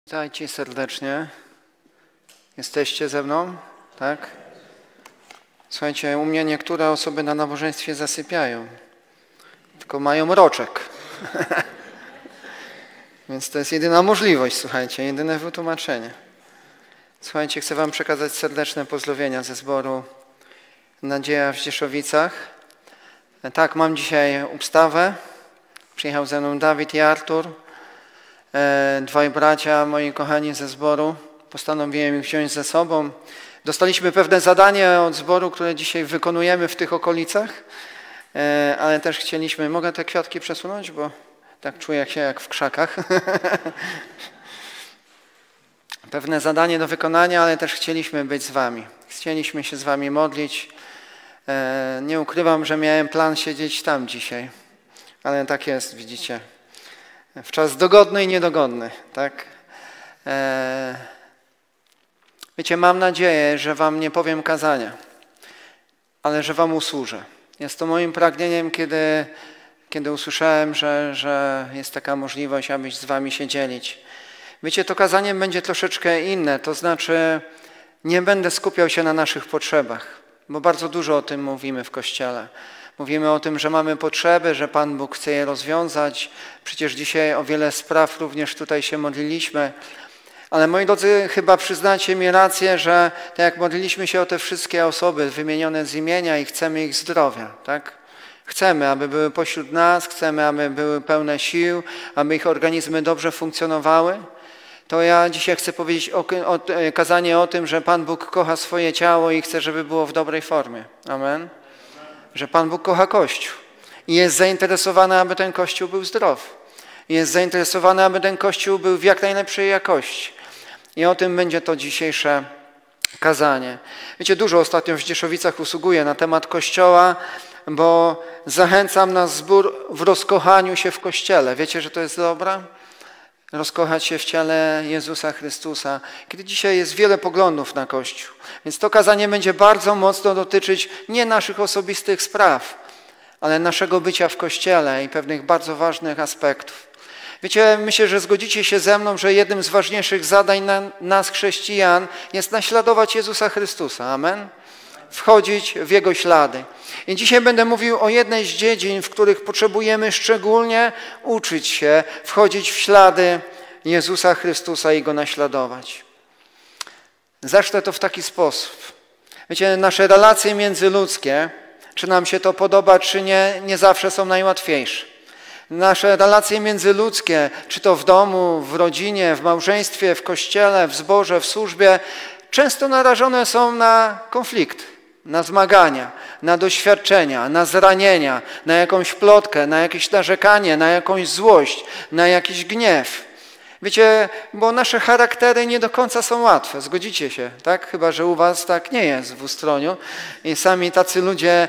Witajcie serdecznie. Jesteście ze mną? Tak? Słuchajcie, u mnie niektóre osoby na nabożeństwie zasypiają, tylko mają mroczek. Więc to jest jedyna możliwość, słuchajcie, jedyne wytłumaczenie. Słuchajcie, chcę wam przekazać serdeczne pozdrowienia ze zboru Nadzieja w Zdzieszowicach. Tak, mam dzisiaj obstawę. Przyjechał ze mną Dawid i Artur. Dwaj bracia, moi kochani ze zboru. Postanowiłem ich wziąć ze sobą. Dostaliśmy pewne zadanie od zboru, które dzisiaj wykonujemy w tych okolicach, ale też chcieliśmy... Mogę te kwiatki przesunąć, bo tak czuję się jak w krzakach. Pewne zadanie do wykonania, ale też chcieliśmy być z wami. Chcieliśmy się z wami modlić. Nie ukrywam, że miałem plan siedzieć tam dzisiaj, ale tak jest, widzicie. W czas dogodny i niedogodny, tak? Wiecie, mam nadzieję, że wam nie powiem kazania, ale że wam usłużę. Jest to moim pragnieniem, kiedy usłyszałem, że jest taka możliwość, abyś z wami się dzielić. Wiecie, to kazanie będzie troszeczkę inne, to znaczy nie będę skupiał się na naszych potrzebach, bo bardzo dużo o tym mówimy w Kościele. Mówimy o tym, że mamy potrzeby, że Pan Bóg chce je rozwiązać. Przecież dzisiaj o wiele spraw również tutaj się modliliśmy. Ale moi drodzy, chyba przyznacie mi rację, że tak jak modliliśmy się o te wszystkie osoby wymienione z imienia i chcemy ich zdrowia, tak? Chcemy, aby były pośród nas, chcemy, aby były pełne sił, aby ich organizmy dobrze funkcjonowały. To ja dzisiaj chcę powiedzieć kazanie o tym, że Pan Bóg kocha swoje ciało i chce, żeby było w dobrej formie. Amen. Że Pan Bóg kocha Kościół i jest zainteresowany, aby ten Kościół był zdrowy. Jest zainteresowany, aby ten Kościół był w jak najlepszej jakości. I o tym będzie to dzisiejsze kazanie. Wiecie, dużo ostatnio w Zdzieszowicach usługuję na temat Kościoła, bo zachęcam na zbór w rozkochaniu się w Kościele. Wiecie, że to jest dobre? Rozkochać się w ciele Jezusa Chrystusa, kiedy dzisiaj jest wiele poglądów na Kościół. Więc to kazanie będzie bardzo mocno dotyczyć nie naszych osobistych spraw, ale naszego bycia w Kościele i pewnych bardzo ważnych aspektów. Wiecie, myślę, że zgodzicie się ze mną, że jednym z ważniejszych zadań nas, chrześcijan, jest naśladować Jezusa Chrystusa. Amen? Wchodzić w Jego ślady. I dzisiaj będę mówił o jednej z dziedzin, w których potrzebujemy szczególnie uczyć się, wchodzić w ślady Jezusa Chrystusa i Go naśladować. Zacznę to w taki sposób. Wiecie, nasze relacje międzyludzkie, czy nam się to podoba, czy nie, nie zawsze są najłatwiejsze. Nasze relacje międzyludzkie, czy to w domu, w rodzinie, w małżeństwie, w kościele, w zborze, w służbie, często narażone są na konflikty, na zmagania, na doświadczenia, na zranienia, na jakąś plotkę, na jakieś narzekanie, na jakąś złość, na jakiś gniew. Wiecie, bo nasze charaktery nie do końca są łatwe, zgodzicie się, tak? Chyba że u was tak nie jest w Ustroniu i sami tacy ludzie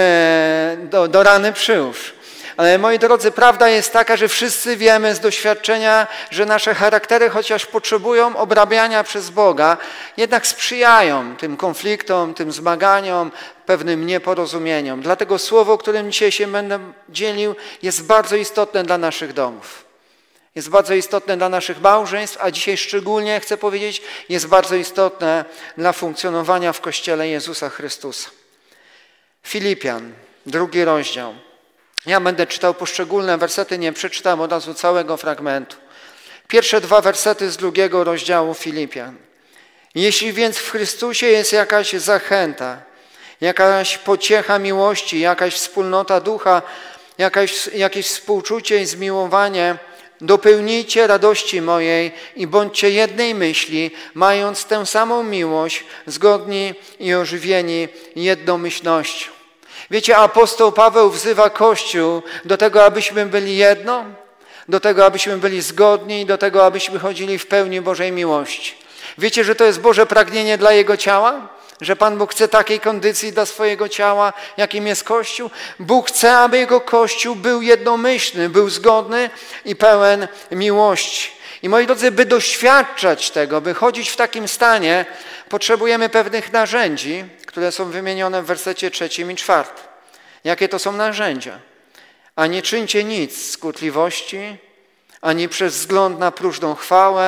do rany przyłóż. Ale moi drodzy, prawda jest taka, że wszyscy wiemy z doświadczenia, że nasze charaktery, chociaż potrzebują obrabiania przez Boga, jednak sprzyjają tym konfliktom, tym zmaganiom, pewnym nieporozumieniom. Dlatego słowo, o którym dzisiaj się będę dzielił, jest bardzo istotne dla naszych domów. Jest bardzo istotne dla naszych małżeństw, a dzisiaj szczególnie, chcę powiedzieć, jest bardzo istotne dla funkcjonowania w Kościele Jezusa Chrystusa. Filipian, 2 rozdział. Ja będę czytał poszczególne wersety, nie przeczytam od razu całego fragmentu. Pierwsze 2 wersety z 2 rozdziału Filipian. Jeśli więc w Chrystusie jest jakaś zachęta, jakaś pociecha miłości, jakaś wspólnota ducha, jakieś współczucie i zmiłowanie, dopełnijcie radości mojej i bądźcie jednej myśli, mając tę samą miłość, zgodni i ożywieni jednomyślnością. Wiecie, apostoł Paweł wzywa Kościół do tego, abyśmy byli jedno, do tego, abyśmy byli zgodni, do tego, abyśmy chodzili w pełni Bożej miłości. Wiecie, że to jest Boże pragnienie dla Jego ciała? Że Pan Bóg chce takiej kondycji dla swojego ciała, jakim jest Kościół? Bóg chce, aby Jego Kościół był jednomyślny, był zgodny i pełen miłości. I moi drodzy, by doświadczać tego, by chodzić w takim stanie, potrzebujemy pewnych narzędzi, które są wymienione w wersecie 3 i 4. Jakie to są narzędzia? A nie czyńcie nic z skutliwości, ani przez wzgląd na próżną chwałę,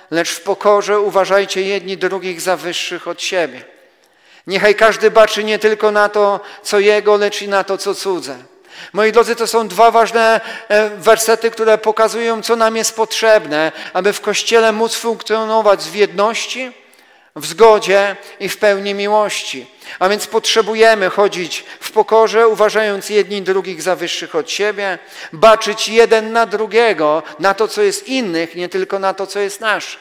lecz w pokorze uważajcie jedni drugich za wyższych od siebie. Niechaj każdy baczy nie tylko na to, co jego, lecz i na to, co cudze. Moi drodzy, to są dwa ważne wersety, które pokazują, co nam jest potrzebne, aby w Kościele móc funkcjonować w jedności, w zgodzie i w pełni miłości. A więc potrzebujemy chodzić w pokorze, uważając jedni drugich za wyższych od siebie, baczyć jeden na drugiego, na to, co jest innych, nie tylko na to, co jest nasze.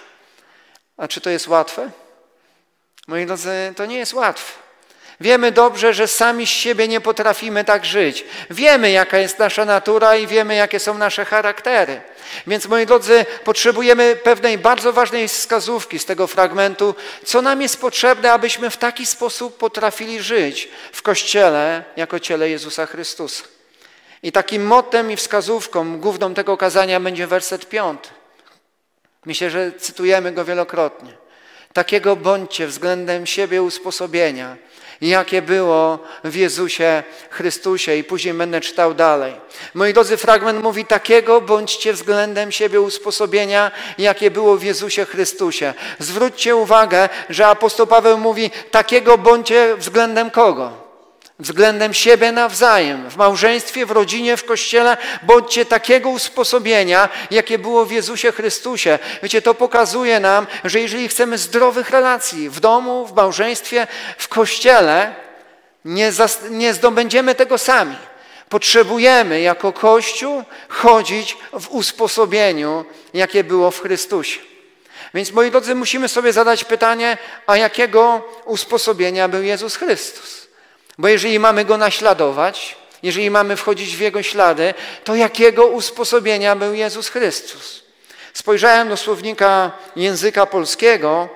A czy to jest łatwe? Moi drodzy, to nie jest łatwe. Wiemy dobrze, że sami z siebie nie potrafimy tak żyć. Wiemy, jaka jest nasza natura i wiemy, jakie są nasze charaktery. Więc, moi drodzy, potrzebujemy pewnej bardzo ważnej wskazówki z tego fragmentu, co nam jest potrzebne, abyśmy w taki sposób potrafili żyć w Kościele jako ciele Jezusa Chrystusa. I takim mottem i wskazówką główną tego kazania będzie werset 5. Myślę, że cytujemy go wielokrotnie. Takiego bądźcie względem siebie usposobienia, jakie było w Jezusie Chrystusie. I później będę czytał dalej. Moi drodzy, fragment mówi, takiego bądźcie względem siebie usposobienia, jakie było w Jezusie Chrystusie. Zwróćcie uwagę, że apostoł Paweł mówi, takiego bądźcie względem kogo? Względem siebie nawzajem, w małżeństwie, w rodzinie, w Kościele, bądźcie takiego usposobienia, jakie było w Jezusie Chrystusie. Wiecie, to pokazuje nam, że jeżeli chcemy zdrowych relacji w domu, w małżeństwie, w Kościele, nie zdobędziemy tego sami. Potrzebujemy jako Kościół chodzić w usposobieniu, jakie było w Chrystusie. Więc, moi drodzy, musimy sobie zadać pytanie, a jakiego usposobienia był Jezus Chrystus? Bo jeżeli mamy Go naśladować, jeżeli mamy wchodzić w Jego ślady, to jakiego usposobienia był Jezus Chrystus? Spojrzałem do słownika języka polskiego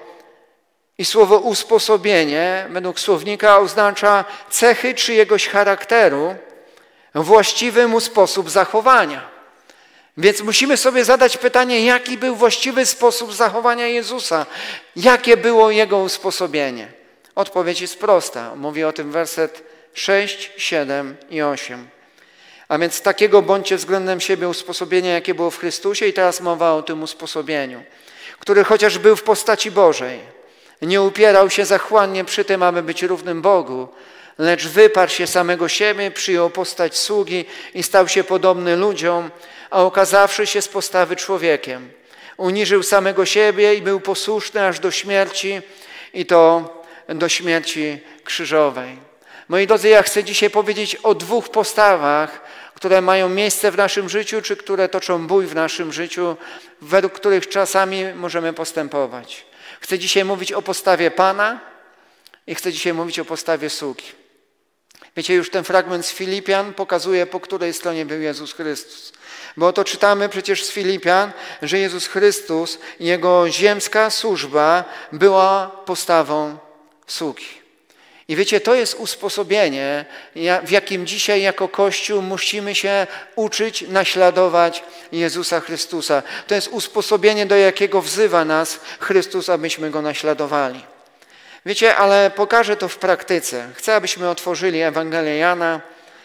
i słowo usposobienie według słownika oznacza cechy czyjegoś charakteru, właściwy mu sposób zachowania. Więc musimy sobie zadać pytanie, jaki był właściwy sposób zachowania Jezusa? Jakie było Jego usposobienie? Odpowiedź jest prosta. Mówi o tym werset 6, 7 i 8. A więc takiego bądźcie względem siebie usposobienia, jakie było w Chrystusie. I teraz mowa o tym usposobieniu, który chociaż był w postaci Bożej, nie upierał się zachłannie przy tym, aby być równym Bogu, lecz wyparł się samego siebie, przyjął postać sługi i stał się podobny ludziom, a okazawszy się z postawy człowiekiem, uniżył samego siebie i był posłuszny aż do śmierci, i to do śmierci krzyżowej. Moi drodzy, ja chcę dzisiaj powiedzieć o dwóch postawach, które mają miejsce w naszym życiu, czy które toczą bój w naszym życiu, według których czasami możemy postępować. Chcę dzisiaj mówić o postawie Pana i chcę dzisiaj mówić o postawie sługi. Wiecie, już ten fragment z Filipian pokazuje, po której stronie był Jezus Chrystus. Bo oto czytamy przecież z Filipian, że Jezus Chrystus i Jego ziemska służba była postawą sługi. I wiecie, to jest usposobienie, w jakim dzisiaj jako Kościół musimy się uczyć naśladować Jezusa Chrystusa. To jest usposobienie, do jakiego wzywa nas Chrystus, abyśmy Go naśladowali. Wiecie, ale pokażę to w praktyce. Chcę, abyśmy otworzyli Ewangelię Jana,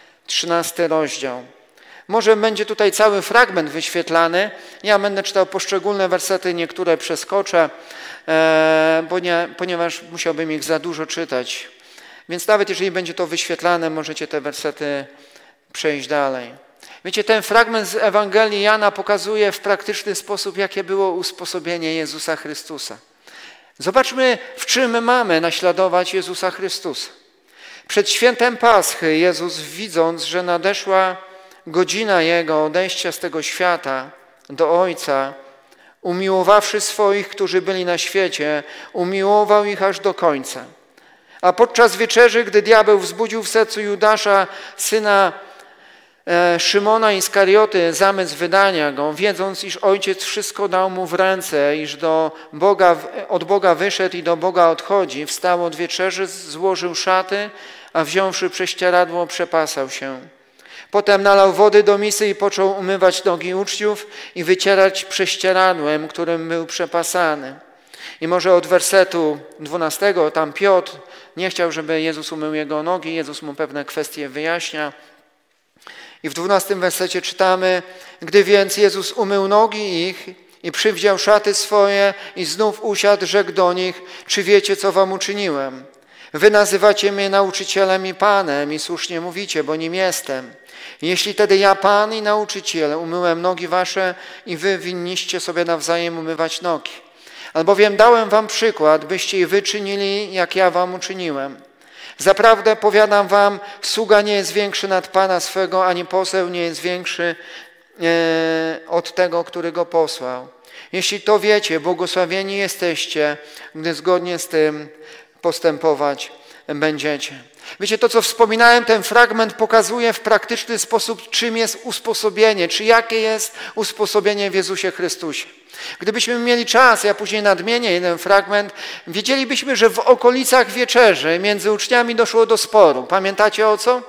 13 rozdział. Może będzie tutaj cały fragment wyświetlany. Ja będę czytał poszczególne wersety, niektóre przeskoczę, ponieważ musiałbym ich za dużo czytać. Więc nawet jeżeli będzie to wyświetlane, możecie te wersety przejść dalej. Wiecie, ten fragment z Ewangelii Jana pokazuje w praktyczny sposób, jakie było usposobienie Jezusa Chrystusa. Zobaczmy, w czym mamy naśladować Jezusa Chrystusa. Przed świętem Paschy Jezus, widząc, że nadeszła godzina Jego odejścia z tego świata do Ojca, umiłowawszy swoich, którzy byli na świecie, umiłował ich aż do końca. A podczas wieczerzy, gdy diabeł wzbudził w sercu Judasza, syna Szymona Iskarioty, zamysł wydania go, wiedząc, iż Ojciec wszystko dał mu w ręce, iż od Boga wyszedł i do Boga odchodzi, wstał od wieczerzy, złożył szaty, a wziąwszy prześcieradło, przepasał się. Potem nalał wody do misy i począł umywać nogi uczniów i wycierać prześcieradłem, którym był przepasany. I może od wersetu 12, tam Piotr nie chciał, żeby Jezus umył jego nogi, Jezus mu pewne kwestie wyjaśnia. I w 12 wersecie czytamy, gdy więc Jezus umył nogi ich I przywdział szaty swoje i znów usiadł, rzekł do nich, czy wiecie, co wam uczyniłem? Wy nazywacie mnie nauczycielem i Panem i słusznie mówicie, bo nim jestem. Jeśli tedy ja, Pan i nauczyciel, umyłem nogi wasze i wy winniście sobie nawzajem umywać nogi. Albowiem dałem wam przykład, byście i wy czynili, jak ja wam uczyniłem. Zaprawdę powiadam wam, sługa nie jest większy nad Pana swego, ani poseł nie jest większy od tego, który go posłał. Jeśli to wiecie, błogosławieni jesteście, gdy zgodnie z tym postępować będziecie. Wiecie, to co wspominałem, ten fragment pokazuje w praktyczny sposób, czym jest usposobienie, czy jakie jest usposobienie w Jezusie Chrystusie. Gdybyśmy mieli czas, ja później nadmienię jeden fragment, wiedzielibyśmy, że w okolicach wieczerzy między uczniami doszło do sporu. Pamiętacie o co?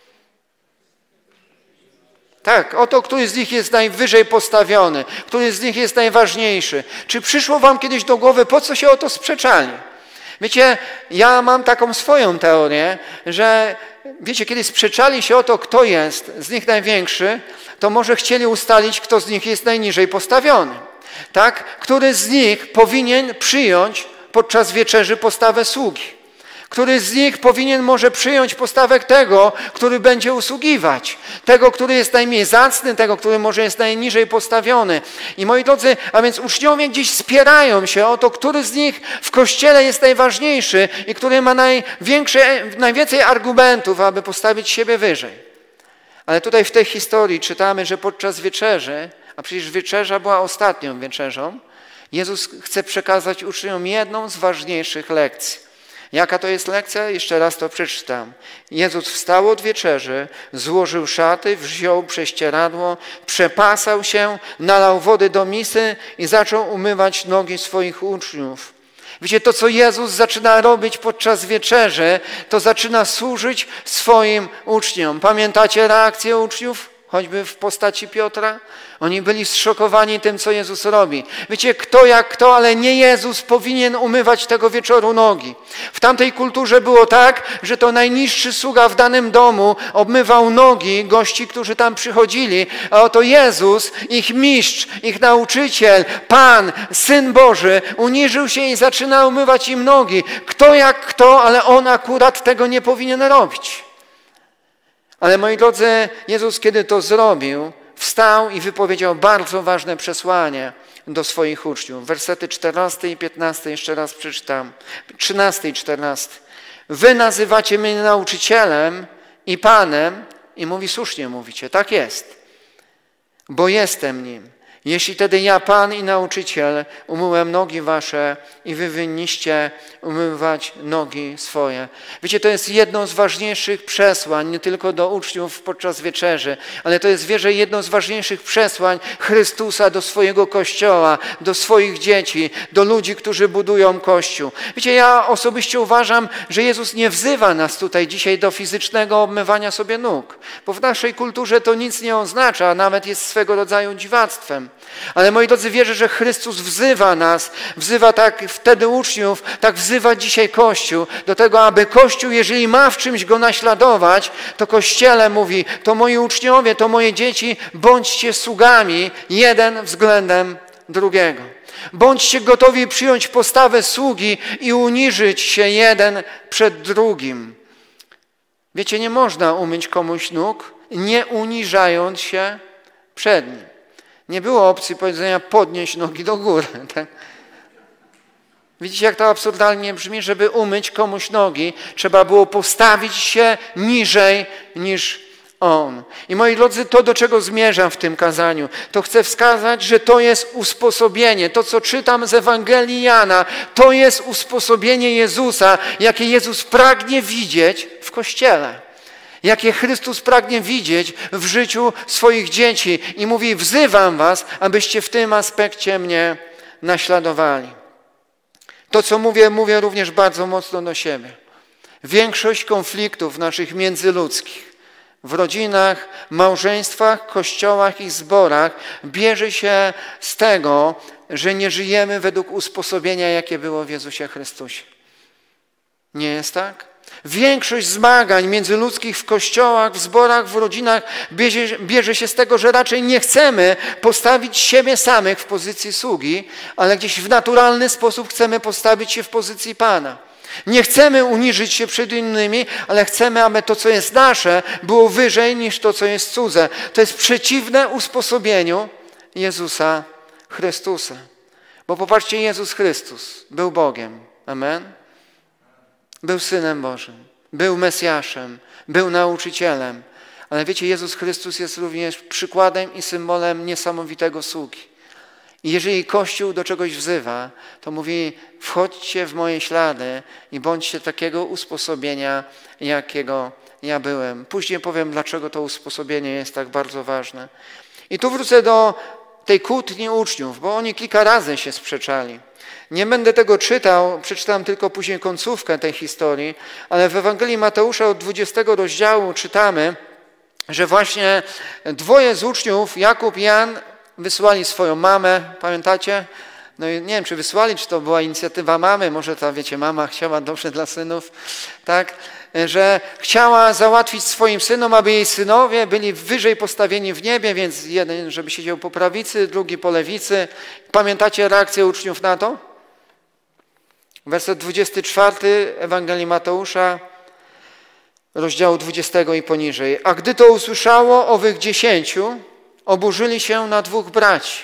Tak, o to, który z nich jest najwyżej postawiony, który z nich jest najważniejszy. Czy przyszło wam kiedyś do głowy, po co się o to sprzeczali? Wiecie, ja mam taką swoją teorię, że wiecie, kiedy sprzeczali się o to, kto jest z nich największy, to może chcieli ustalić, kto z nich jest najniżej postawiony. Tak? Który z nich powinien przyjąć podczas wieczerzy postawę sługi. Który z nich powinien może przyjąć postawę tego, który będzie usługiwać. Tego, który jest najmniej zacny, tego, który może jest najniżej postawiony. I moi drodzy, a więc uczniowie gdzieś spierają się o to, który z nich w Kościele jest najważniejszy i który ma najwięcej argumentów, aby postawić siebie wyżej. Ale tutaj w tej historii czytamy, że podczas wieczerzy, a przecież wieczerza była ostatnią wieczerzą, Jezus chce przekazać uczniom jedną z ważniejszych lekcji. Jaka to jest lekcja? Jeszcze raz to przeczytam. Jezus wstał od wieczerzy, złożył szaty, wziął prześcieradło, przepasał się, nalał wody do misy i zaczął umywać nogi swoich uczniów. Wiecie, to co Jezus zaczyna robić podczas wieczerzy, to zaczyna służyć swoim uczniom. Pamiętacie reakcję uczniów? Choćby w postaci Piotra? Oni byli zszokowani tym, co Jezus robi. Wiecie, kto jak kto, ale nie Jezus powinien umywać tego wieczoru nogi. W tamtej kulturze było tak, że to najniższy sługa w danym domu obmywał nogi gości, którzy tam przychodzili, a oto Jezus, ich mistrz, ich nauczyciel, Pan, Syn Boży, uniżył się i zaczyna umywać im nogi. Kto jak kto, ale On akurat tego nie powinien robić. Ale moi drodzy, Jezus, kiedy to zrobił, wstał i wypowiedział bardzo ważne przesłanie do swoich uczniów. Wersety 14 i 15 jeszcze raz przeczytam. 13 i 14. Wy nazywacie mnie nauczycielem i Panem i mówi, słusznie mówicie, tak jest, bo jestem nim. Jeśli tedy ja, Pan i nauczyciel, umyłem nogi wasze i wy winniście umywać nogi swoje. Wiecie, to jest jedno z ważniejszych przesłań, nie tylko do uczniów podczas wieczerzy, ale to jest, wierzę, jedno z ważniejszych przesłań Chrystusa do swojego Kościoła, do swoich dzieci, do ludzi, którzy budują Kościół. Wiecie, ja osobiście uważam, że Jezus nie wzywa nas tutaj dzisiaj do fizycznego obmywania sobie nóg, bo w naszej kulturze to nic nie oznacza, a nawet jest swego rodzaju dziwactwem. Ale moi drodzy, wierzę, że Chrystus wzywa nas, wzywa tak wtedy uczniów, tak wzywa dzisiaj Kościół do tego, aby Kościół, jeżeli ma w czymś go naśladować, to Kościele mówi, to moi uczniowie, to moje dzieci, bądźcie sługami jeden względem drugiego. Bądźcie gotowi przyjąć postawę sługi i uniżyć się jeden przed drugim. Wiecie, nie można umyć komuś nóg, nie uniżając się przed nim. Nie było opcji powiedzenia podnieść nogi do góry. Tak? Widzicie, jak to absurdalnie brzmi? Żeby umyć komuś nogi, trzeba było postawić się niżej niż on. I moi drodzy, to do czego zmierzam w tym kazaniu, to chcę wskazać, że to jest usposobienie. To, co czytam z Ewangelii Jana, to jest usposobienie Jezusa, jakie Jezus pragnie widzieć w Kościele. Jakie Chrystus pragnie widzieć w życiu swoich dzieci. I mówi, wzywam was, abyście w tym aspekcie mnie naśladowali. To, co mówię również bardzo mocno do siebie. Większość konfliktów naszych międzyludzkich w rodzinach, małżeństwach, kościołach i zborach bierze się z tego, że nie żyjemy według usposobienia, jakie było w Jezusie Chrystusie. Nie jest tak? Większość zmagań międzyludzkich w kościołach, w zborach, w rodzinach bierze się z tego, że raczej nie chcemy postawić siebie samych w pozycji sługi, ale gdzieś w naturalny sposób chcemy postawić się w pozycji Pana. Nie chcemy uniżyć się przed innymi, ale chcemy, aby to, co jest nasze, było wyżej niż to, co jest cudze. To jest przeciwne usposobieniu Jezusa Chrystusa. Bo popatrzcie, Jezus Chrystus był Bogiem. Amen? Był Synem Bożym, był Mesjaszem, był nauczycielem. Ale wiecie, Jezus Chrystus jest również przykładem i symbolem niesamowitego sługi. I jeżeli Kościół do czegoś wzywa, to mówi: wchodźcie w moje ślady i bądźcie takiego usposobienia, jakiego ja byłem. Później powiem, dlaczego to usposobienie jest tak bardzo ważne. I tu wrócę do tej kłótni uczniów, bo oni kilka razy się sprzeczali. Nie będę tego czytał, przeczytam tylko później końcówkę tej historii, ale w Ewangelii Mateusza od 20 rozdziału czytamy, że właśnie dwoje z uczniów, Jakub i Jan, wysłali swoją mamę, pamiętacie? No i nie wiem, czy wysłali, czy to była inicjatywa mamy, może ta, wiecie, mama chciała dobrze dla synów, tak? Że chciała załatwić swoim synom, aby jej synowie byli wyżej postawieni w niebie, więc jeden, żeby siedział po prawicy, drugi po lewicy. Pamiętacie reakcję uczniów na to? Werset 24 Ewangelii Mateusza, rozdziału 20 i poniżej. A gdy to usłyszało owych 10, oburzyli się na dwóch braci.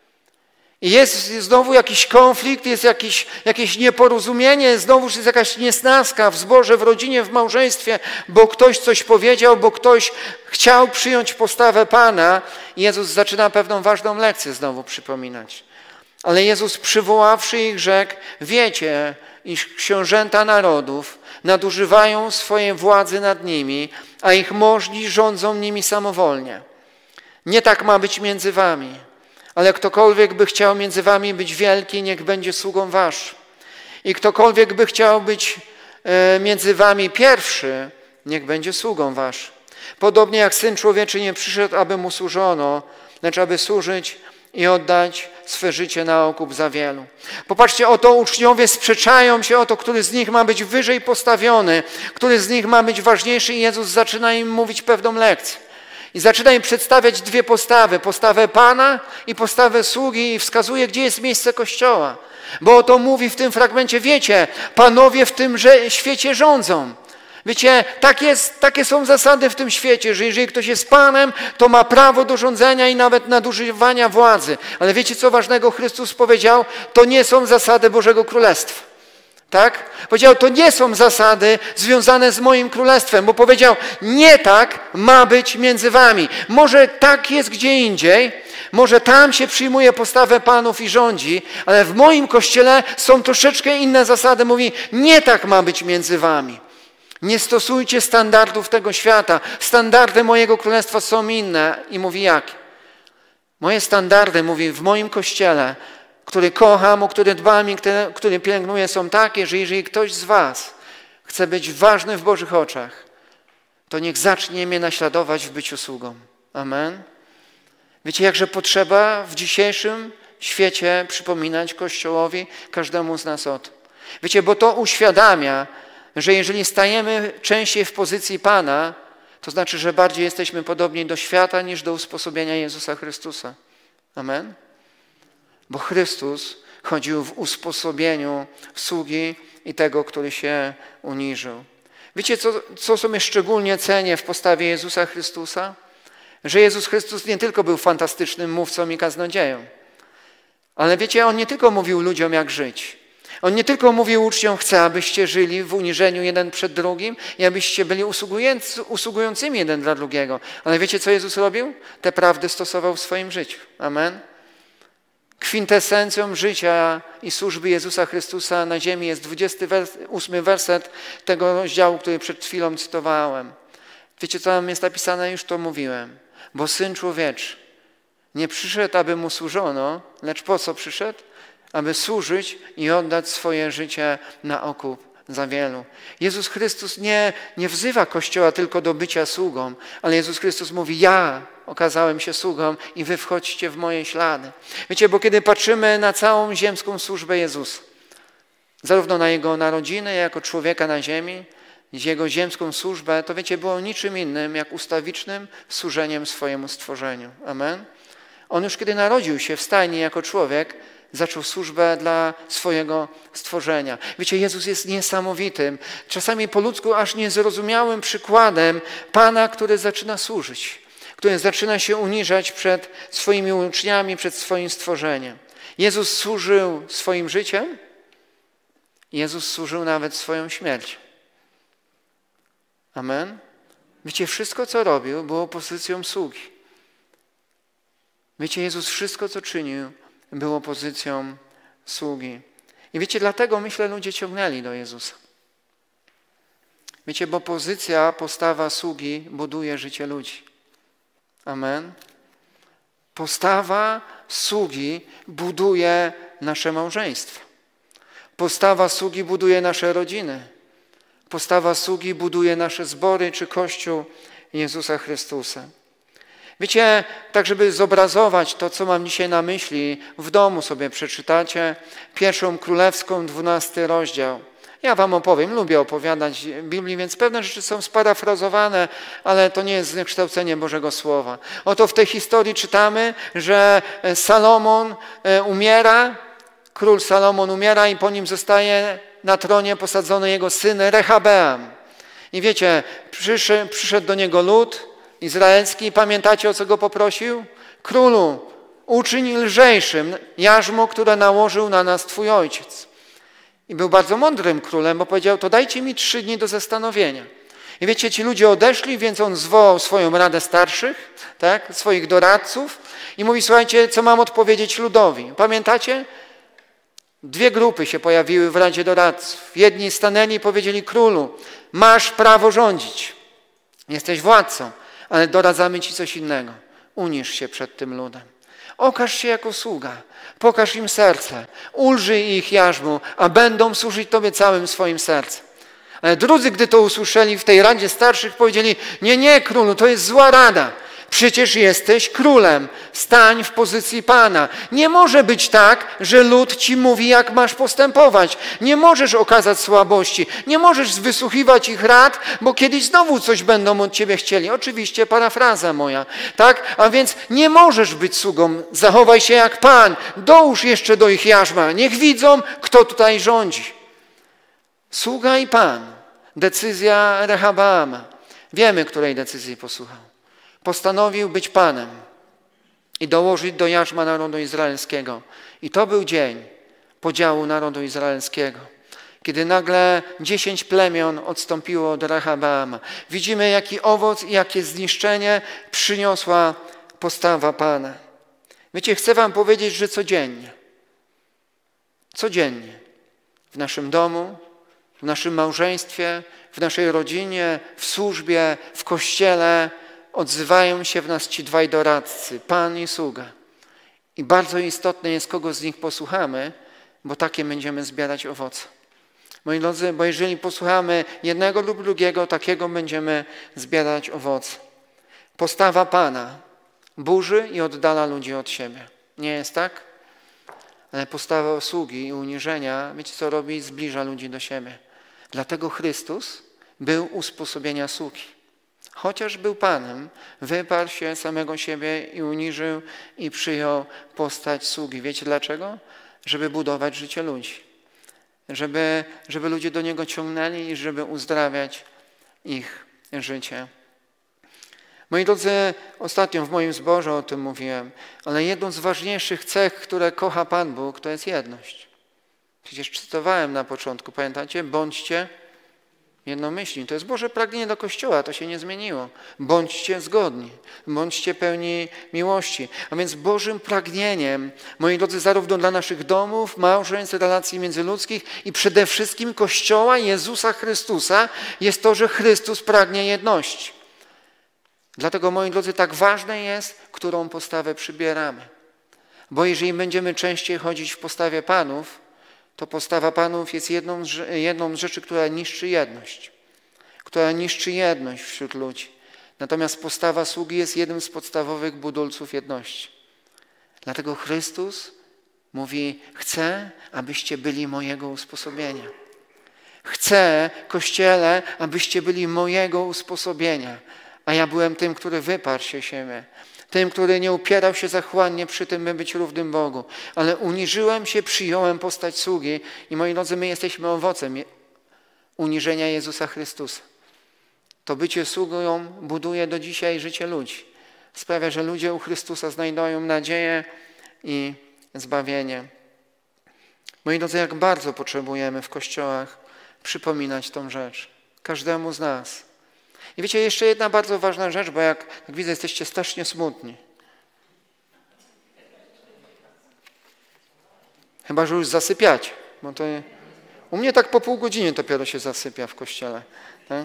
I jest znowu jakiś konflikt, jest jakieś nieporozumienie, znowuż jest jakaś niesnaska w zborze, w rodzinie, w małżeństwie, bo ktoś coś powiedział, bo ktoś chciał przyjąć postawę Pana. I Jezus zaczyna pewną ważną lekcję znowu przypominać. Ale Jezus, przywoławszy ich, rzekł: wiecie, iż książęta narodów nadużywają swojej władzy nad nimi, a ich możni rządzą nimi samowolnie. Nie tak ma być między wami, ale ktokolwiek by chciał między wami być wielki, niech będzie sługą wasz. I ktokolwiek by chciał być między wami pierwszy, niech będzie sługą wasz. Podobnie jak Syn Człowieczy nie przyszedł, aby mu służono, lecz aby służyć i oddać swe życie na okup za wielu. Popatrzcie, oto uczniowie sprzeczają się o to, który z nich ma być wyżej postawiony, który z nich ma być ważniejszy, i Jezus zaczyna im mówić pewną lekcję. I zaczyna im przedstawiać dwie postawy, postawę Pana i postawę sługi, i wskazuje, gdzie jest miejsce Kościoła. Bo oto mówi w tym fragmencie: wiecie, panowie w tym świecie rządzą. Wiecie, takie są zasady w tym świecie, że jeżeli ktoś jest Panem, to ma prawo do rządzenia i nawet nadużywania władzy. Ale wiecie, co ważnego Chrystus powiedział? To nie są zasady Bożego Królestwa. Tak? Powiedział, to nie są zasady związane z moim królestwem, bo powiedział, nie tak ma być między wami. Może tak jest gdzie indziej, może tam się przyjmuje postawę panów i rządzi, ale w moim Kościele są troszeczkę inne zasady. Mówi, nie tak ma być między wami. Nie stosujcie standardów tego świata. Standardy mojego królestwa są inne. I mówi, jakie? Moje standardy, mówi, w moim Kościele, który kocham, o który dbam i który pielęgnuję, są takie, że jeżeli ktoś z was chce być ważny w Bożych oczach, to niech zacznie mnie naśladować w byciu sługą. Amen. Wiecie, jakże potrzeba w dzisiejszym świecie przypominać Kościołowi, każdemu z nas o tym. Wiecie, bo to uświadamia, że jeżeli stajemy częściej w pozycji Pana, to znaczy, że bardziej jesteśmy podobni do świata niż do usposobienia Jezusa Chrystusa. Amen. Bo Chrystus chodził w usposobieniu sługi i tego, który się uniżył. Wiecie, co sobie szczególnie cenię w postawie Jezusa Chrystusa? Że Jezus Chrystus nie tylko był fantastycznym mówcą i kaznodzieją, ale wiecie, On nie tylko mówił ludziom, jak żyć. On nie tylko mówił uczniom, chcę, abyście żyli w uniżeniu jeden przed drugim i abyście byli usługującymi jeden dla drugiego. Ale wiecie, co Jezus robił? Te prawdy stosował w swoim życiu. Amen. Kwintesencją życia i służby Jezusa Chrystusa na ziemi jest 28 werset tego rozdziału, który przed chwilą cytowałem. Wiecie, co tam jest napisane? Już to mówiłem. Bo Syn Człowieczy nie przyszedł, aby mu służono, lecz po co przyszedł? Aby służyć i oddać swoje życie na okup za wielu. Jezus Chrystus nie wzywa Kościoła tylko do bycia sługą, ale Jezus Chrystus mówi, ja okazałem się sługą i wy wchodźcie w moje ślady. Wiecie, bo kiedy patrzymy na całą ziemską służbę Jezusa, zarówno na Jego narodziny, jako człowieka na ziemi, Jego ziemską służbę, to wiecie, było niczym innym jak ustawicznym służeniem swojemu stworzeniu. Amen. On już kiedy narodził się w stajni jako człowiek, zaczął służbę dla swojego stworzenia. Wiecie, Jezus jest niesamowitym, czasami po ludzku aż niezrozumiałym przykładem Pana, który zaczyna służyć, który zaczyna się uniżać przed swoimi uczniami, przed swoim stworzeniem. Jezus służył swoim życiem, Jezus służył nawet swoją śmiercią. Amen. Wiecie, wszystko co robił było pozycją sługi. Wiecie, Jezus wszystko co czynił było pozycją sługi. I wiecie, dlatego myślę ludzie ciągnęli do Jezusa. Wiecie, bo postawa sługi buduje życie ludzi. Amen. Postawa sługi buduje nasze małżeństwo. Postawa sługi buduje nasze rodziny. Postawa sługi buduje nasze zbory czy Kościół Jezusa Chrystusa. Wiecie, tak żeby zobrazować to, co mam dzisiaj na myśli, w domu sobie przeczytacie 1 Królewską, 12 rozdział. Ja wam opowiem, lubię opowiadać Biblii, więc pewne rzeczy są sparafrazowane, ale to nie jest zniekształcenie Bożego Słowa. Oto w tej historii czytamy, że Salomon umiera, król Salomon umiera i po nim zostaje na tronie posadzony jego syn Rehabeam. I wiecie, przyszedł do niego lud izraelski. Pamiętacie, o co go poprosił? Królu, uczyń lżejszym jarzmo, które nałożył na nas Twój ojciec. I był bardzo mądrym królem, bo powiedział, to dajcie mi 3 dni do zastanowienia. I wiecie, ci ludzie odeszli, więc on zwołał swoją radę starszych, tak, swoich doradców i mówi, słuchajcie, co mam odpowiedzieć ludowi? Pamiętacie? 2 grupy się pojawiły w Radzie Doradców. Jedni stanęli i powiedzieli, królu, masz prawo rządzić. Jesteś władcą, ale doradzamy ci coś innego. Unisz się przed tym ludem. Okaż się jako sługa. Pokaż im serce. Ulżyj ich jarzmu, a będą służyć Tobie całym swoim sercem. Ale drudzy, gdy to usłyszeli w tej Radzie Starszych, powiedzieli, nie, królu, to jest zła rada. Przecież jesteś królem, stań w pozycji Pana. Nie może być tak, że lud ci mówi, jak masz postępować. Nie możesz okazać słabości, nie możesz wysłuchiwać ich rad, bo kiedyś znowu coś będą od ciebie chcieli. Oczywiście parafraza moja, tak? A więc nie możesz być sługą, zachowaj się jak Pan, dołóż jeszcze do ich jarzma, niech widzą, kto tutaj rządzi. Sługa i Pan, decyzja Rehabeama. Wiemy, której decyzji posłuchał. Postanowił być Panem i dołożyć do jarzma narodu izraelskiego. I to był dzień podziału narodu izraelskiego, kiedy nagle 10 plemion odstąpiło od Rehabeama. Widzimy, jaki owoc i jakie zniszczenie przyniosła postawa Pana. Wiecie, chcę wam powiedzieć, że codziennie w naszym domu, w naszym małżeństwie, w naszej rodzinie, w służbie, w kościele odzywają się w nas ci 2 doradcy, Pan i sługa. I bardzo istotne jest, kogo z nich posłuchamy, bo takie będziemy zbierać owoce. Moi drodzy, bo jeżeli posłuchamy jednego lub drugiego, takiego będziemy zbierać owoce. Postawa Pana burzy i oddala ludzi od siebie. Nie jest tak? Ale postawa sługi i uniżenia, wiecie co robi? Zbliża ludzi do siebie. Dlatego Chrystus był usposobienia sługi. Chociaż był Panem, wyparł się samego siebie i uniżył i przyjął postać sługi. Wiecie dlaczego? Żeby budować życie ludzi. Żeby ludzie do Niego ciągnęli i żeby uzdrawiać ich życie. Moi drodzy, ostatnio w moim zborze o tym mówiłem, ale jedną z ważniejszych cech, które kocha Pan Bóg, to jest jedność. Przecież cytowałem na początku, pamiętacie? Bądźcie jednomyślni. To jest Boże pragnienie do Kościoła, to się nie zmieniło. Bądźcie zgodni, bądźcie pełni miłości. A więc Bożym pragnieniem, moi drodzy, zarówno dla naszych domów, małżeństw, relacji międzyludzkich i przede wszystkim Kościoła Jezusa Chrystusa jest to, że Chrystus pragnie jedności. Dlatego, moi drodzy, tak ważne jest, którą postawę przybieramy. Bo jeżeli będziemy częściej chodzić w postawie Panów, to postawa Panów jest jedną z rzeczy, która niszczy jedność wśród ludzi. Natomiast postawa sługi jest jednym z podstawowych budulców jedności. Dlatego Chrystus mówi, chcę, abyście byli mojego usposobienia. chcę, Kościele, abyście byli mojego usposobienia. A ja byłem tym, który wyparł się siebie. Tym, który nie upierał się zachłannie przy tym, by być równym Bogu. Ale uniżyłem się, przyjąłem postać sługi i moi drodzy, my jesteśmy owocem uniżenia Jezusa Chrystusa. To bycie sługą buduje do dzisiaj życie ludzi. Sprawia, że ludzie u Chrystusa znajdują nadzieję i zbawienie. Moi drodzy, jak bardzo potrzebujemy w kościołach przypominać tą rzecz. Każdemu z nas. I wiecie, jeszcze jedna bardzo ważna rzecz, bo jak widzę, jesteście strasznie smutni. Chyba że już zasypiacie. Bo to u mnie tak po pół godziny dopiero się zasypia w kościele. Tak?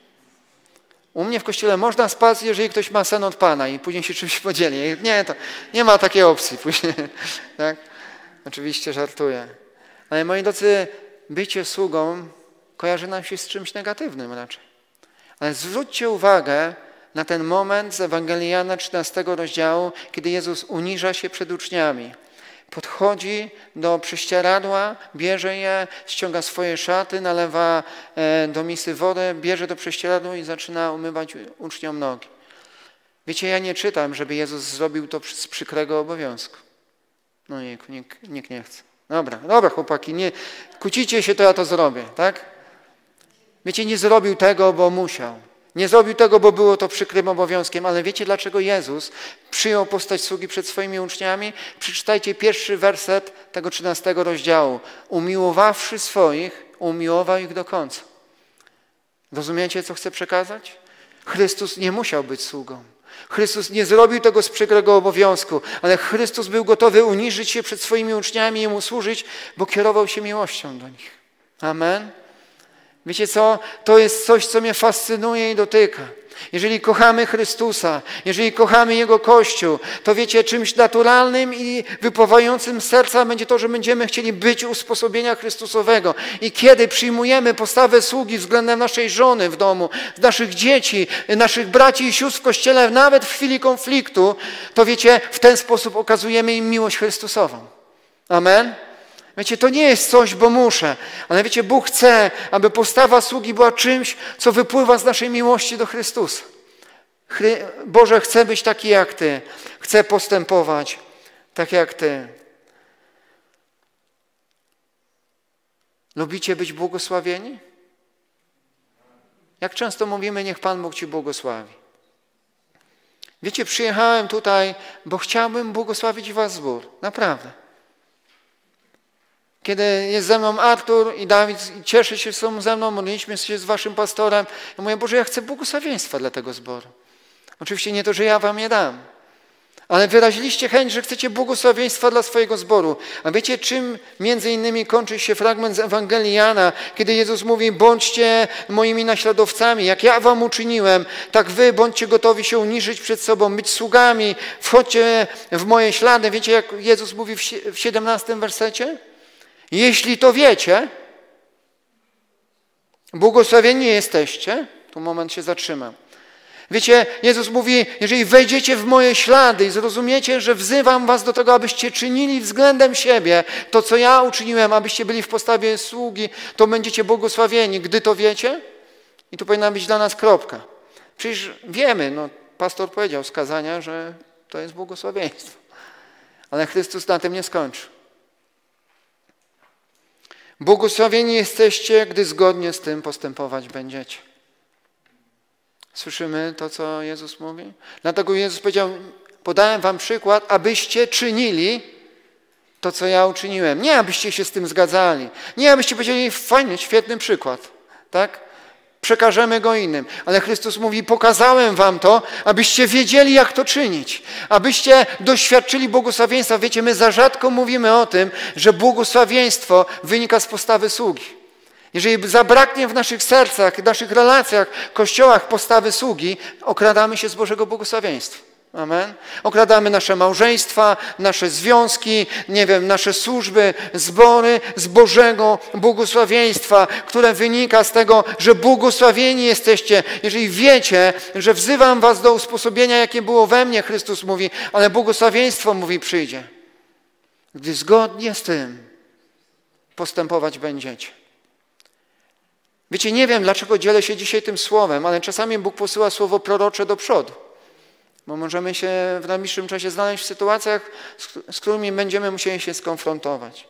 U mnie w kościele można spać, jeżeli ktoś ma sen od Pana i później się czymś podzieli. Nie, to nie ma takiej opcji później. Tak? Oczywiście żartuję. Ale moi drodzy, bycie sługą kojarzy nam się z czymś negatywnym raczej. Ale zwróćcie uwagę na ten moment z Ewangelii Jana 13 rozdziału, kiedy Jezus uniża się przed uczniami. Podchodzi do prześcieradła, bierze je, ściąga swoje szaty, nalewa do misy wodę, bierze do prześcieradła i zaczyna umywać uczniom nogi. Wiecie, ja nie czytam, żeby Jezus zrobił to z przykrego obowiązku. No nikt nie chce. Dobra chłopaki, nie kłócicie się, to ja to zrobię, tak? Wiecie, nie zrobił tego, bo musiał. Nie zrobił tego, bo było to przykrym obowiązkiem, ale wiecie, dlaczego Jezus przyjął postać sługi przed swoimi uczniami? Przeczytajcie pierwszy werset tego 13 rozdziału. Umiłowawszy swoich, umiłował ich do końca. Rozumiecie, co chcę przekazać? Chrystus nie musiał być sługą. Chrystus nie zrobił tego z przykrego obowiązku, ale Chrystus był gotowy uniżyć się przed swoimi uczniami i mu służyć, bo kierował się miłością do nich. Amen. Wiecie co? To jest coś, co mnie fascynuje i dotyka. Jeżeli kochamy Chrystusa, jeżeli kochamy Jego Kościół, to wiecie, czymś naturalnym i wypływającym z serca będzie to, że będziemy chcieli być usposobienia Chrystusowego. I kiedy przyjmujemy postawę sługi względem naszej żony w domu, naszych dzieci, naszych braci i sióstr w Kościele, nawet w chwili konfliktu, to wiecie, w ten sposób okazujemy im miłość Chrystusową. Amen? Wiecie, to nie jest coś, bo muszę, ale wiecie, Bóg chce, aby postawa sługi była czymś, co wypływa z naszej miłości do Chrystusa. Boże, chcę być taki jak Ty. Chcę postępować tak jak Ty. Lubicie być błogosławieni? Jak często mówimy, niech Pan Bóg Ci błogosławi. Wiecie, przyjechałem tutaj, bo chciałbym błogosławić Was zbór. Naprawdę. Kiedy jest ze mną Artur i Dawid i cieszy się, że są ze mną, modliliśmy się z waszym pastorem. Ja mówię, Boże, ja chcę błogosławieństwa dla tego zboru. Oczywiście nie to, że ja wam je dam, ale wyraziliście chęć, że chcecie błogosławieństwa dla swojego zboru. A wiecie, czym między innymi kończy się fragment z Ewangelii Jana, kiedy Jezus mówi, bądźcie moimi naśladowcami, jak ja wam uczyniłem, tak wy bądźcie gotowi się uniżyć przed sobą, być sługami, wchodźcie w moje ślady. Wiecie, jak Jezus mówi w 17 wersecie? Jeśli to wiecie, błogosławieni jesteście, tu moment się zatrzymam. Wiecie, Jezus mówi, jeżeli wejdziecie w moje ślady i zrozumiecie, że wzywam was do tego, abyście czynili względem siebie to, co ja uczyniłem, abyście byli w postawie sługi, to będziecie błogosławieni. Gdy to wiecie, i tu powinna być dla nas kropka. Przecież wiemy, pastor powiedział z kazania, że to jest błogosławieństwo. Ale Chrystus na tym nie skończy. Błogosławieni jesteście, gdy zgodnie z tym postępować będziecie. Słyszymy to, co Jezus mówi? Dlatego Jezus powiedział, podałem wam przykład, abyście czynili to, co ja uczyniłem. Nie, abyście się z tym zgadzali. Nie, abyście powiedzieli, fajny, świetny przykład. Tak? Przekażemy go innym. Ale Chrystus mówi, pokazałem wam to, abyście wiedzieli, jak to czynić. Abyście doświadczyli błogosławieństwa. Wiecie, my za rzadko mówimy o tym, że błogosławieństwo wynika z postawy sługi. Jeżeli zabraknie w naszych sercach, w naszych relacjach, kościołach postawy sługi, okradamy się z Bożego błogosławieństwa. Amen. Okradamy nasze małżeństwa, nasze związki, nasze służby, zbory z Bożego błogosławieństwa, które wynika z tego, że błogosławieni jesteście. Jeżeli wiecie, że wzywam was do usposobienia, jakie było we mnie, Chrystus mówi, ale błogosławieństwo, mówi, przyjdzie. Gdy zgodnie z tym postępować będziecie. Wiecie, nie wiem, dlaczego dzielę się dzisiaj tym słowem, ale czasami Bóg posyła słowo prorocze do przodu. Bo możemy się w najbliższym czasie znaleźć w sytuacjach, z którymi będziemy musieli się skonfrontować.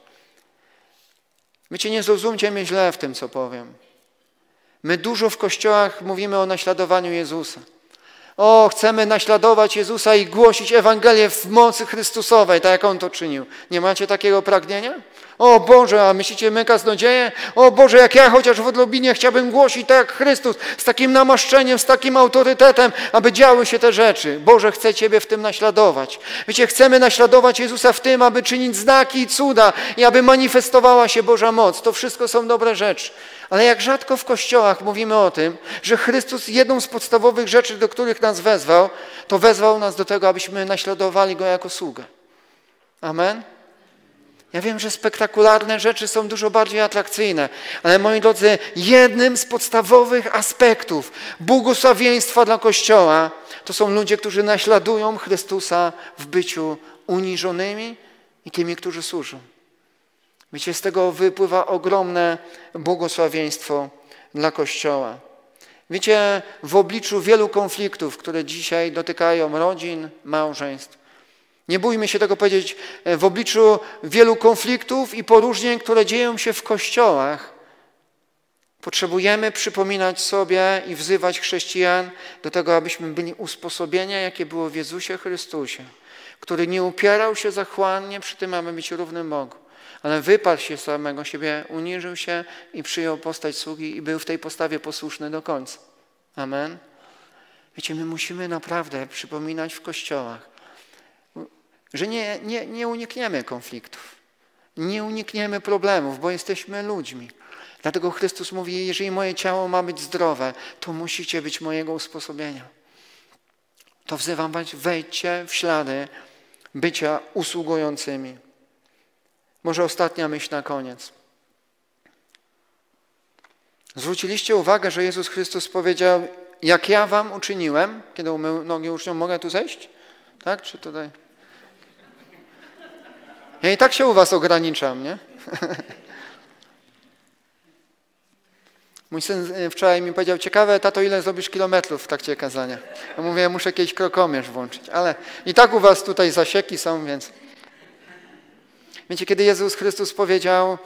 Wiecie, nie zrozumcie mnie źle w tym, co powiem. My dużo w kościołach mówimy o naśladowaniu Jezusa. O, chcemy naśladować Jezusa i głosić Ewangelię w mocy Chrystusowej, tak jak On to czynił. Nie macie takiego pragnienia? O Boże, a myślicie my kaznodzieje? O Boże, jak ja chociaż w odrobinie chciałbym głosić tak jak Chrystus, z takim namaszczeniem, z takim autorytetem, aby działy się te rzeczy. Boże, chcę Ciebie w tym naśladować. Wiecie, chcemy naśladować Jezusa w tym, aby czynić znaki i cuda i aby manifestowała się Boża moc. To wszystko są dobre rzeczy. Ale jak rzadko w kościołach mówimy o tym, że Chrystus jedną z podstawowych rzeczy, do których nas wezwał, to wezwał nas do tego, abyśmy naśladowali Go jako sługę. Amen? Ja wiem, że spektakularne rzeczy są dużo bardziej atrakcyjne, ale moi drodzy, jednym z podstawowych aspektów błogosławieństwa dla Kościoła to są ludzie, którzy naśladują Chrystusa w byciu uniżonymi i tymi, którzy służą. Wiecie, z tego wypływa ogromne błogosławieństwo dla Kościoła. Wiecie, w obliczu wielu konfliktów, które dzisiaj dotykają rodzin, małżeństw, nie bójmy się tego powiedzieć, w obliczu wielu konfliktów i poróżnień, które dzieją się w kościołach, potrzebujemy przypominać sobie i wzywać chrześcijan do tego, abyśmy byli usposobienia, jakie było w Jezusie Chrystusie, który nie upierał się zachłannie przy tym, aby być równym Bogu, ale wyparł się samego siebie, uniżył się i przyjął postać sługi i był w tej postawie posłuszny do końca. Amen. Wiecie, my musimy naprawdę przypominać w kościołach, że nie unikniemy konfliktów, nie unikniemy problemów, bo jesteśmy ludźmi. Dlatego Chrystus mówi, jeżeli moje ciało ma być zdrowe, to musicie być mojego usposobienia. To wzywam was, wejdźcie w ślady bycia usługującymi. Może ostatnia myśl na koniec. Zwróciliście uwagę, że Jezus Chrystus powiedział, jak ja wam uczyniłem, kiedy umył nogi uczniom, mogę tu zejść? Tak? Czy tutaj? Ja i tak się u was ograniczam, nie? Mój syn wczoraj mi powiedział, ciekawe, tato, ile zrobisz kilometrów w trakcie kazania? Ja mówię, ja muszę jakiś krokomierz włączyć, ale i tak u was tutaj zasieki są, więc... Wiecie, kiedy Jezus Chrystus powiedział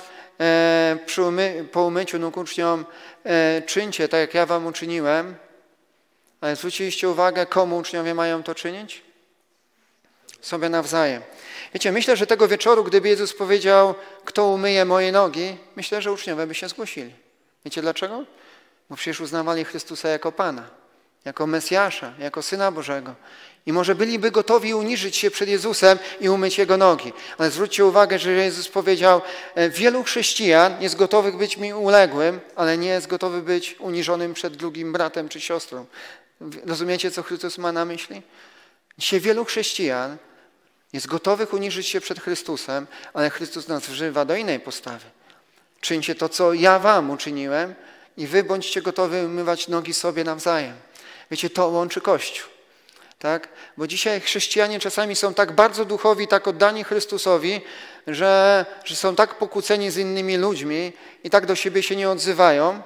po umyciu nóg uczniom, czyńcie tak, jak ja wam uczyniłem, ale zwróciliście uwagę, komu uczniowie mają to czynić? Sobie nawzajem. Wiecie, myślę, że tego wieczoru, gdyby Jezus powiedział, kto umyje moje nogi, myślę, że uczniowie by się zgłosili. Wiecie dlaczego? Bo przecież uznawali Chrystusa jako Pana, jako Mesjasza, jako Syna Bożego. I może byliby gotowi uniżyć się przed Jezusem i umyć Jego nogi. Ale zwróćcie uwagę, że Jezus powiedział, wielu chrześcijan jest gotowych być mi uległym, ale nie jest gotowy być uniżonym przed drugim bratem czy siostrą. Rozumiecie, co Chrystus ma na myśli? Dzisiaj wielu chrześcijan jest gotowych uniżyć się przed Chrystusem, ale Chrystus nas wzywa do innej postawy. Czyńcie to, co ja wam uczyniłem i wy bądźcie gotowi umywać nogi sobie nawzajem. Wiecie, to łączy Kościół. Tak? Bo dzisiaj chrześcijanie czasami są tak bardzo duchowi, tak oddani Chrystusowi, że są tak pokłóceni z innymi ludźmi i tak do siebie się nie odzywają,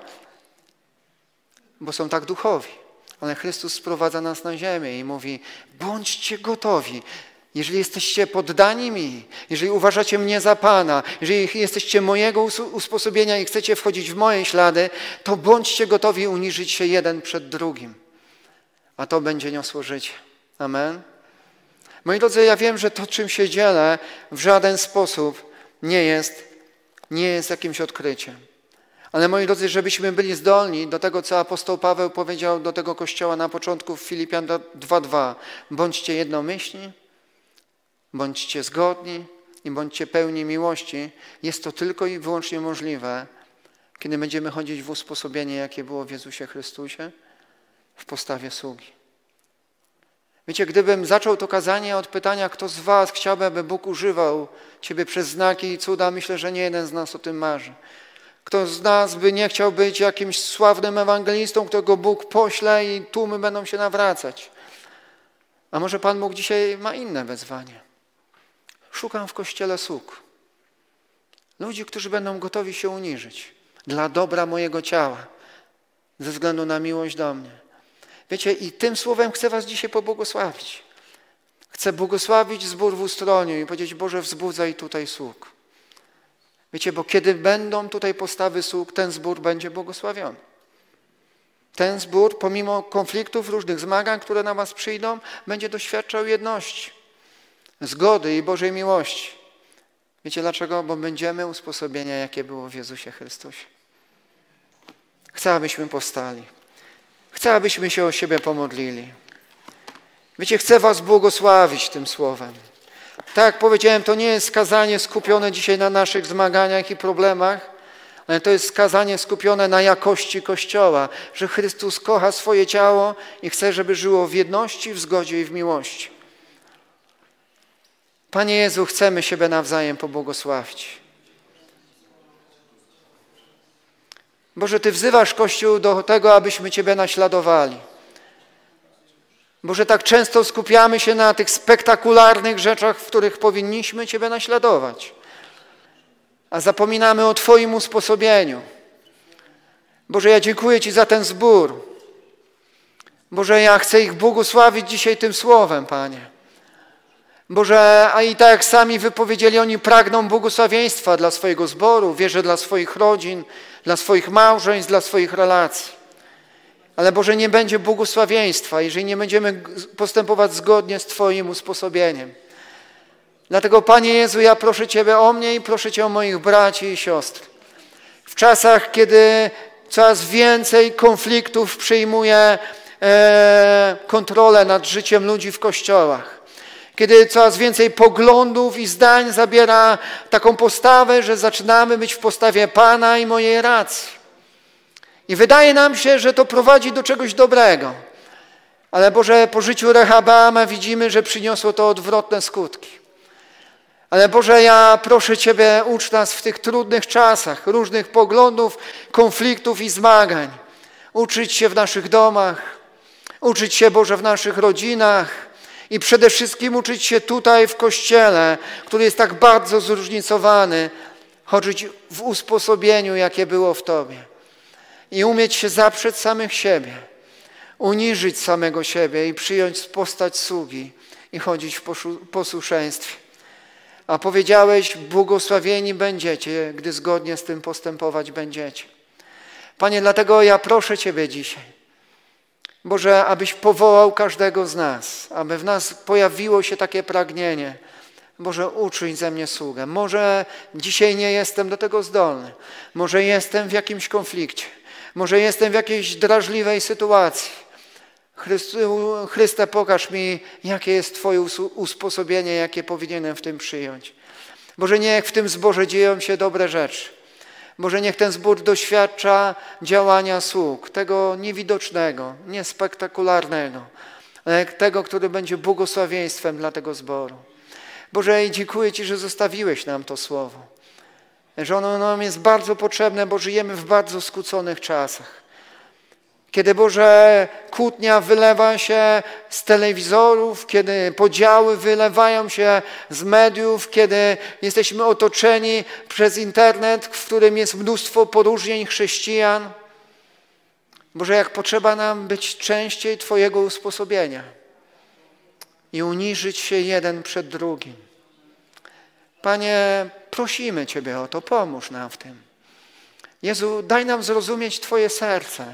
bo są tak duchowi. Ale Chrystus sprowadza nas na ziemię i mówi, bądźcie gotowi. Jeżeli jesteście poddani mi, jeżeli uważacie mnie za Pana, jeżeli jesteście mojego usposobienia i chcecie wchodzić w moje ślady, to bądźcie gotowi uniżyć się jeden przed drugim. A to będzie niosło życie. Amen. Moi drodzy, ja wiem, że to, czym się dzielę, w żaden sposób nie jest jakimś odkryciem. Ale moi drodzy, żebyśmy byli zdolni do tego, co apostoł Paweł powiedział do tego kościoła na początku w Filipian 2:2. Bądźcie jednomyślni, bądźcie zgodni i bądźcie pełni miłości. Jest to tylko i wyłącznie możliwe, kiedy będziemy chodzić w usposobienie, jakie było w Jezusie Chrystusie, w postawie sługi. Wiecie, gdybym zaczął to kazanie od pytania, kto z was chciałby, aby Bóg używał ciebie przez znaki i cuda, myślę, że nie jeden z nas o tym marzy. Kto z nas by nie chciał być jakimś sławnym ewangelistą, którego Bóg pośle i tłumy będą się nawracać. A może Pan Bóg dzisiaj ma inne wezwanie? Szukam w Kościele sług. Ludzi, którzy będą gotowi się uniżyć dla dobra mojego ciała. ze względu na miłość do mnie. Wiecie, i tym słowem chcę was dzisiaj pobłogosławić. Chcę błogosławić zbór w Ustroniu i powiedzieć: Boże, wzbudzaj tutaj sług. Wiecie, bo kiedy będą tutaj postawy sług, ten zbór będzie błogosławiony. Ten zbór, pomimo konfliktów, różnych zmagań, które na was przyjdą, będzie doświadczał jedności, zgody i Bożej miłości. Wiecie dlaczego? Bo będziemy usposobienia, jakie było w Jezusie Chrystusie. Chcę, abyśmy powstali. Chcę, abyśmy się o siebie pomodlili. Wiecie, chcę was błogosławić tym słowem. Tak jak powiedziałem, to nie jest kazanie skupione dzisiaj na naszych zmaganiach i problemach, ale to jest kazanie skupione na jakości Kościoła, że Chrystus kocha swoje ciało i chce, żeby żyło w jedności, w zgodzie i w miłości. Panie Jezu, chcemy siebie nawzajem pobłogosławić. Boże, Ty wzywasz Kościół do tego, abyśmy Ciebie naśladowali. Boże, tak często skupiamy się na tych spektakularnych rzeczach, w których powinniśmy Ciebie naśladować, a zapominamy o Twoim usposobieniu. Boże, ja dziękuję Ci za ten zbór. Boże, ja chcę ich błogosławić dzisiaj tym słowem, Panie. Boże, a i tak jak sami wypowiedzieli, oni pragną błogosławieństwa dla swojego zboru, wierzę, dla swoich rodzin, dla swoich małżeństw, dla swoich relacji. Ale Boże, nie będzie błogosławieństwa, jeżeli nie będziemy postępować zgodnie z Twoim usposobieniem. Dlatego, Panie Jezu, ja proszę Ciebie o mnie i proszę Cię o moich braci i siostry. W czasach, kiedy coraz więcej konfliktów przyjmuje kontrolę nad życiem ludzi w kościołach, kiedy coraz więcej poglądów i zdań zabiera taką postawę, że zaczynamy być w postawie Pana i mojej racji. I wydaje nam się, że to prowadzi do czegoś dobrego. Ale Boże, po życiu Rehabeama widzimy, że przyniosło to odwrotne skutki. Ale Boże, ja proszę Ciebie, ucz nas w tych trudnych czasach, różnych poglądów, konfliktów i zmagań. Uczyć się w naszych domach, uczyć się, Boże, w naszych rodzinach i przede wszystkim uczyć się tutaj w Kościele, który jest tak bardzo zróżnicowany, chodzić w usposobieniu, jakie było w Tobie. I umieć się zaprzeć samych siebie, uniżyć samego siebie i przyjąć postać sługi i chodzić w posłuszeństwie. A powiedziałeś, błogosławieni będziecie, gdy zgodnie z tym postępować będziecie. Panie, dlatego ja proszę Ciebie dzisiaj, Boże, abyś powołał każdego z nas, aby w nas pojawiło się takie pragnienie. Boże, uczyń ze mnie sługę. Może dzisiaj nie jestem do tego zdolny. Może jestem w jakimś konflikcie. Może jestem w jakiejś drażliwej sytuacji. Chryste, pokaż mi, jakie jest Twoje usposobienie, jakie powinienem w tym przyjąć. Boże, niech w tym zborze dzieją się dobre rzeczy. Boże, niech ten zbór doświadcza działania sług, tego niewidocznego, niespektakularnego, ale tego, który będzie błogosławieństwem dla tego zboru. Boże, i dziękuję Ci, że zostawiłeś nam to słowo, że ono nam jest bardzo potrzebne, bo żyjemy w bardzo skłóconych czasach. Kiedy, Boże, kłótnia wylewa się z telewizorów, kiedy podziały wylewają się z mediów, kiedy jesteśmy otoczeni przez internet, w którym jest mnóstwo poróżnień chrześcijan. Boże, jak potrzeba nam być częściej Twojego usposobienia i uniżyć się jeden przed drugim. Panie, prosimy Ciebie o to, pomóż nam w tym. Jezu, daj nam zrozumieć Twoje serce.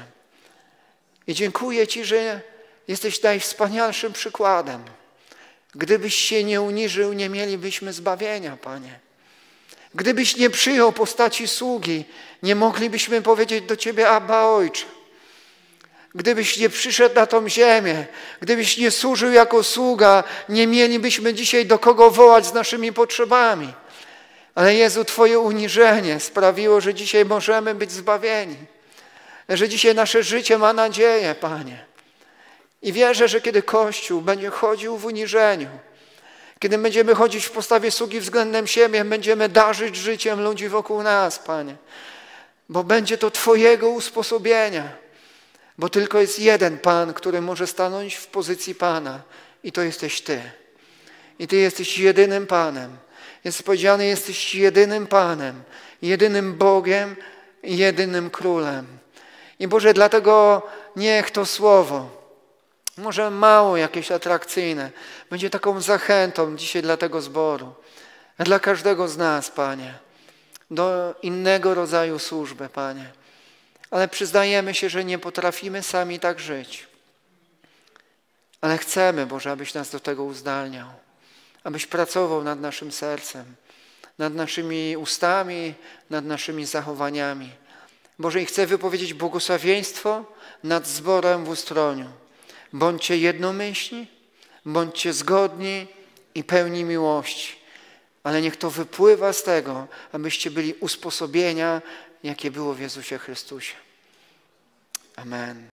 I dziękuję Ci, że jesteś najwspanialszym przykładem. Gdybyś się nie uniżył, nie mielibyśmy zbawienia, Panie. Gdybyś nie przyjął postaci sługi, nie moglibyśmy powiedzieć do Ciebie: Abba, Ojcze. Gdybyś nie przyszedł na tą ziemię, gdybyś nie służył jako sługa, nie mielibyśmy dzisiaj do kogo wołać z naszymi potrzebami. Ale Jezu, Twoje uniżenie sprawiło, że dzisiaj możemy być zbawieni. Że dzisiaj nasze życie ma nadzieję, Panie. I wierzę, że kiedy Kościół będzie chodził w uniżeniu, kiedy będziemy chodzić w postawie sługi względem siebie, będziemy darzyć życiem ludzi wokół nas, Panie. Bo będzie to Twojego usposobienia. Bo tylko jest jeden Pan, który może stanąć w pozycji Pana. I to jesteś Ty. I Ty jesteś jedynym Panem. Jest powiedziane, jesteś jedynym Panem, jedynym Bogiem i jedynym Królem. I Boże, dlatego niech to słowo, może mało jakieś atrakcyjne, będzie taką zachętą dzisiaj dla tego zboru, a dla każdego z nas, Panie, do innego rodzaju służby, Panie. Ale przyznajemy się, że nie potrafimy sami tak żyć. Ale chcemy, Boże, abyś nas do tego uzdalniał, abyś pracował nad naszym sercem, nad naszymi ustami, nad naszymi zachowaniami. Boże, i chcę wypowiedzieć błogosławieństwo nad zborem w Ustroniu. Bądźcie jednomyślni, bądźcie zgodni i pełni miłości. Ale niech to wypływa z tego, abyście byli usposobienia, jakie było w Jezusie Chrystusie. Amen.